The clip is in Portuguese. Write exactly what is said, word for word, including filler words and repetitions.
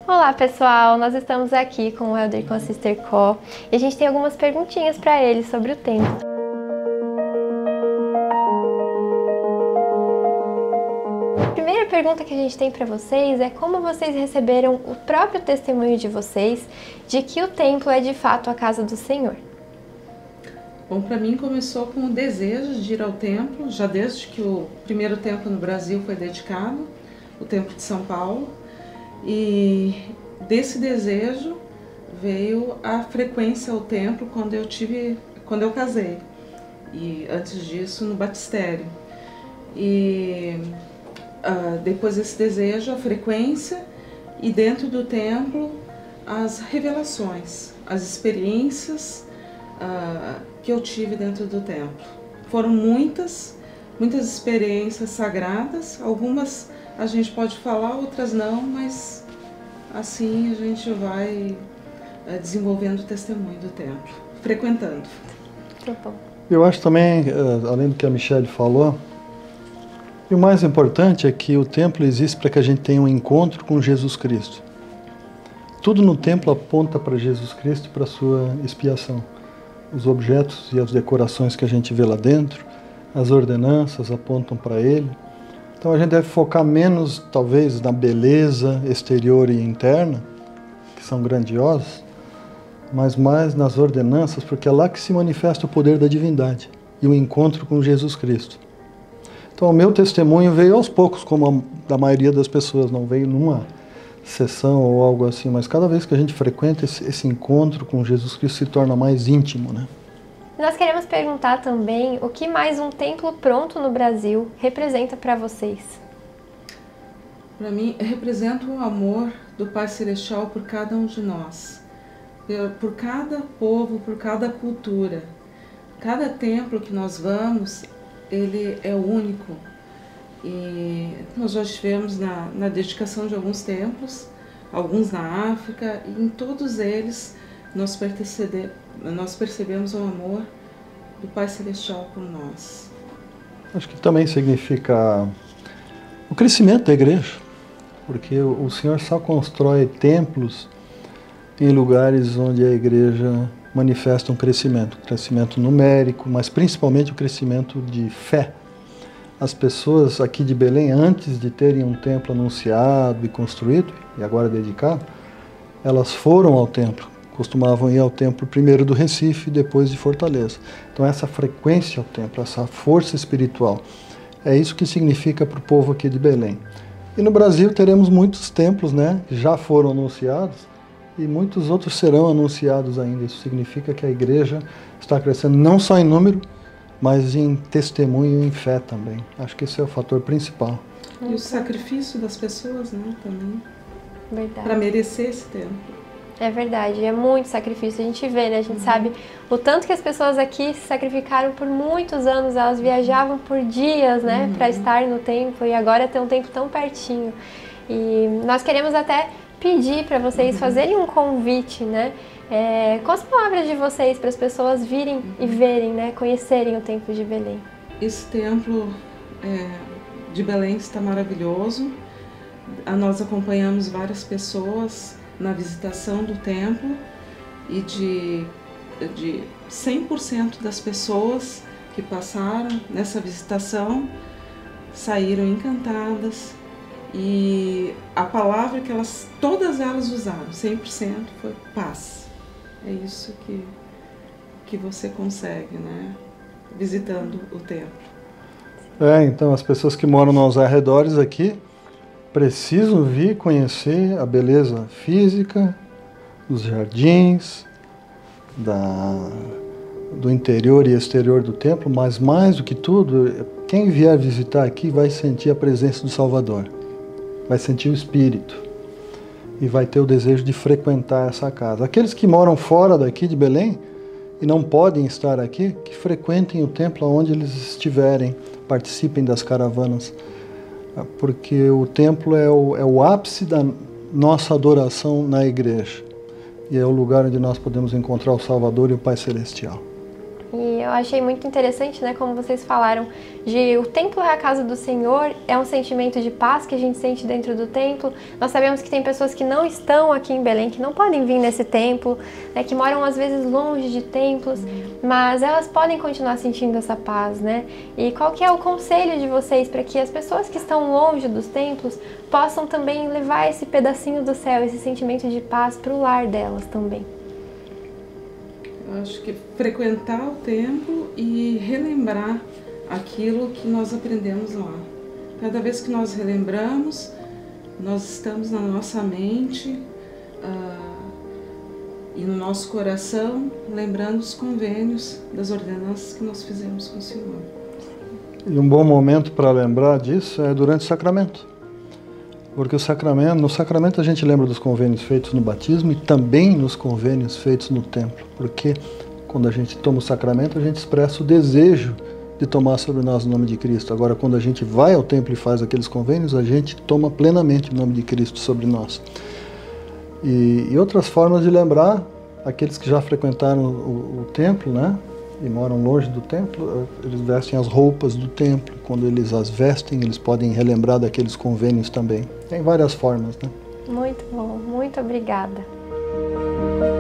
Olá pessoal, nós estamos aqui com o Helder e com a Sister Co e a gente tem algumas perguntinhas para eles sobre o templo. A primeira pergunta que a gente tem para vocês é como vocês receberam o próprio testemunho de vocês de que o templo é de fato a casa do Senhor. Bom, para mim começou com o desejo de ir ao templo, já desde que o primeiro templo no Brasil foi dedicado, o Templo de São Paulo. E desse desejo veio a frequência ao templo quando eu tive, quando eu casei. E antes disso no batistério. E uh, depois desse desejo, a frequência e dentro do templo as revelações, as experiências uh, que eu tive dentro do templo. Foram muitas, muitas experiências sagradas, algumas a gente pode falar, outras não, mas assim a gente vai é, desenvolvendo o testemunho do templo, frequentando. Eu acho também, além do que a Michele falou, e o mais importante é que o templo existe para que a gente tenha um encontro com Jesus Cristo. Tudo no templo aponta para Jesus Cristo e para a sua expiação. Os objetos e as decorações que a gente vê lá dentro, as ordenanças apontam para Ele. Então a gente deve focar menos, talvez, na beleza exterior e interna, que são grandiosas, mas mais nas ordenanças, porque é lá que se manifesta o poder da divindade e o encontro com Jesus Cristo. Então o meu testemunho veio aos poucos, como a da maioria das pessoas, não veio numa sessão ou algo assim, mas cada vez que a gente frequenta esse, esse encontro com Jesus Cristo se torna mais íntimo, né? Nós queremos perguntar também o que mais um templo pronto no Brasil representa para vocês? Para mim, representa o amor do Pai Celestial por cada um de nós, por cada povo, por cada cultura. Cada templo que nós vamos, ele é único. E nós já estivemos na, na dedicação de alguns templos, alguns na África, e em todos eles nós percebemos, nós percebemos o amor do Pai Celestial por nós. Acho que também significa o crescimento da igreja, porque o Senhor só constrói templos em lugares onde a igreja manifesta um crescimento, um crescimento numérico, mas principalmente o crescimento de fé. As pessoas aqui de Belém, antes de terem um templo anunciado e construído, e agora dedicado, elas foram ao templo. Costumavam ir ao templo primeiro do Recife e depois de Fortaleza. Então essa frequência ao templo, essa força espiritual, é isso que significa para o povo aqui de Belém. E no Brasil teremos muitos templos, né, que já foram anunciados e muitos outros serão anunciados ainda. Isso significa que a igreja está crescendo não só em número, mas em testemunho e em fé também. Acho que esse é o fator principal. E o sacrifício das pessoas, né, também, Verdade. Para merecer esse templo. É verdade, é muito sacrifício, a gente vê, né? A gente uhum. sabe o tanto que as pessoas aqui se sacrificaram por muitos anos, elas viajavam por dias, né, uhum. para estar no templo, e agora tem um templo tão pertinho. E nós queremos até pedir para vocês uhum. fazerem um convite, né, é, com as palavras de vocês, para as pessoas virem uhum. e verem, né, conhecerem o templo de Belém. Esse templo é, de Belém está maravilhoso, nós acompanhamos várias pessoas na visitação do templo e de, de cem por cento das pessoas que passaram nessa visitação saíram encantadas, e a palavra que elas, todas elas usaram, cem por cento, foi paz. É isso que, que você consegue, né, visitando o templo. É, então as pessoas que moram nos arredores aqui precisam vir conhecer a beleza física dos jardins, da, do interior e exterior do templo, mas mais do que tudo, quem vier visitar aqui vai sentir a presença do Salvador, vai sentir o Espírito e vai ter o desejo de frequentar essa casa. Aqueles que moram fora daqui de Belém e não podem estar aqui, que frequentem o templo onde eles estiverem, participem das caravanas, porque o templo é o, é o ápice da nossa adoração na igreja. E é o lugar onde nós podemos encontrar o Salvador e o Pai Celestial. E eu achei muito interessante, né, como vocês falaram, de o templo é a casa do Senhor, é um sentimento de paz que a gente sente dentro do templo. Nós sabemos que tem pessoas que não estão aqui em Belém, que não podem vir nesse templo, né, que moram às vezes longe de templos, mas elas podem continuar sentindo essa paz, né? E qual que é o conselho de vocês para que as pessoas que estão longe dos templos possam também levar esse pedacinho do céu, esse sentimento de paz para o lar delas também? Eu acho que frequentar o templo e relembrar aquilo que nós aprendemos lá. Cada vez que nós relembramos, nós estamos na nossa mente uh, e no nosso coração, lembrando os convênios das ordenanças que nós fizemos com o Senhor. E um bom momento para lembrar disso é durante o sacramento. Porque o sacramento, no sacramento a gente lembra dos convênios feitos no batismo e também nos convênios feitos no templo. Porque quando a gente toma o sacramento, a gente expressa o desejo de tomar sobre nós o nome de Cristo. Agora, quando a gente vai ao templo e faz aqueles convênios, a gente toma plenamente o nome de Cristo sobre nós. E, e outras formas de lembrar, aqueles que já frequentaram o, o templo, né? E moram longe do templo, eles vestem as roupas do templo. Quando eles as vestem, eles podem relembrar daqueles convênios também. Tem várias formas, né? Muito bom, muito obrigada.